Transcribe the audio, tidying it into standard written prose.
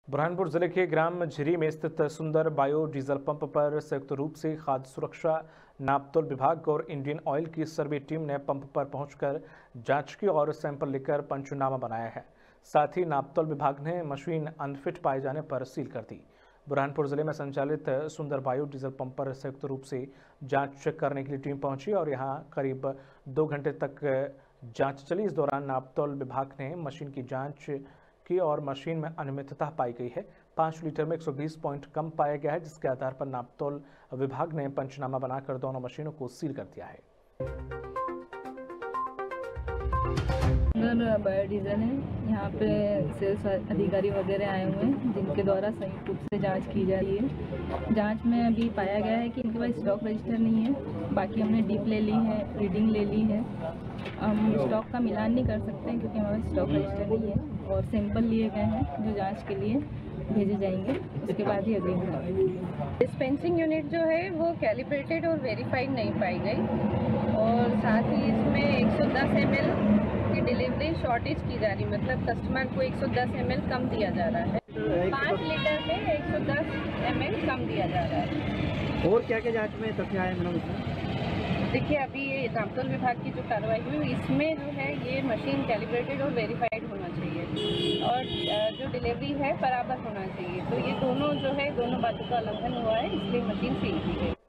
बुरहानपुर जिले के ग्राम झिरी में स्थित सुंदर बायो डीजल पंप पर संयुक्त रूप से खाद्य सुरक्षा, नापतोल विभाग और इंडियन ऑयल की सर्वे टीम ने पंप पर पहुंचकर जांच की और सैंपल लेकर पंचनामा बनाया है। साथ ही नापतोल विभाग ने मशीन अनफिट पाए जाने पर सील कर दी। बुरहानपुर जिले में संचालित सुंदर बायो डीजल पंप पर संयुक्त रूप से जांच करने के लिए टीम पहुंची और यहां करीब 2 घंटे तक जांच चली। इस दौरान नापतोल विभाग ने मशीन की जांच की और मशीन में अनियमितता पाई गई है। 5 लीटर में 120 पॉइंट कम पाया गया है, जिसके आधार पर नापतोल विभाग ने पंचनामा बनाकर दोनों मशीनों को सील कर दिया है। बायोडीजल है, यहाँ पे सेल्स अधिकारी वगैरह आए हुए हैं जिनके द्वारा संयुक्त रूप से जांच की जा रही है। जांच में अभी पाया गया है कि इनके पास स्टॉक रजिस्टर नहीं है। बाकी हमने डीप ले ली है, रीडिंग ले ली है। हम स्टॉक का मिलान नहीं कर सकते हैं क्योंकि हमारे पास स्टॉक रजिस्टर नहीं है और सैंपल लिए गए हैं जो जांच के लिए भेजे जाएंगे, उसके बाद ही अगली होगा। डिस्पेंसिंग यूनिट जो है वो कैलिब्रेटेड और वेरीफाइड नहीं पाई गई और साथ ही इसमें 110 ml की डिलीवरी शॉर्टेज की जा रही, मतलब कस्टमर को 110 ml कम दिया जा रहा है। 5 लीटर में 110 ml कम दिया जा रहा है। और क्या क्या जांच में तथ्य आए मैडम इसमें? देखिए, अभी ये नापतोल विभाग की जो कार्रवाई हुई इसमें जो है ये मशीन कैलिब्रेटेड और वेरीफाइड होना चाहिए और जो डिलीवरी है बराबर होना चाहिए। तो ये दोनों जो है दोनों बातों का उल्लंघन हुआ है, इसलिए मशीन सील की गई।